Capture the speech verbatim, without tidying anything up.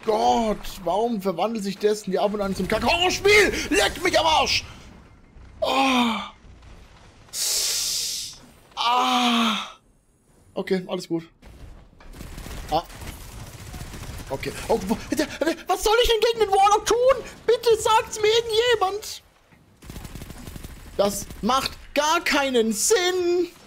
Gott, warum verwandelt sich Destiny ab und an zum Kakao-Spiel? Leck mich am Arsch! Oh. Ah. Okay, alles gut. Ah. Okay. Oh, was soll ich denn gegen den Warlock tun? Bitte sagt's mir irgendjemand. Das macht gar keinen Sinn.